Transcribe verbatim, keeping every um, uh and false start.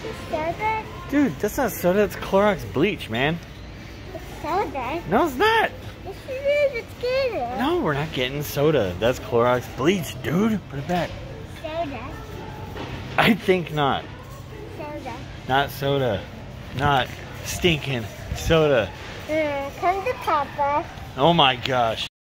Soda? Dude, that's not soda, it's Clorox bleach, man. It's soda. No, it's not. Yes, it is. It's good. No, we're not getting soda. That's Clorox bleach, dude. Put it back. Soda. I think not. Soda. Not soda. Not stinking soda. Mm, come to Papa. Oh my gosh.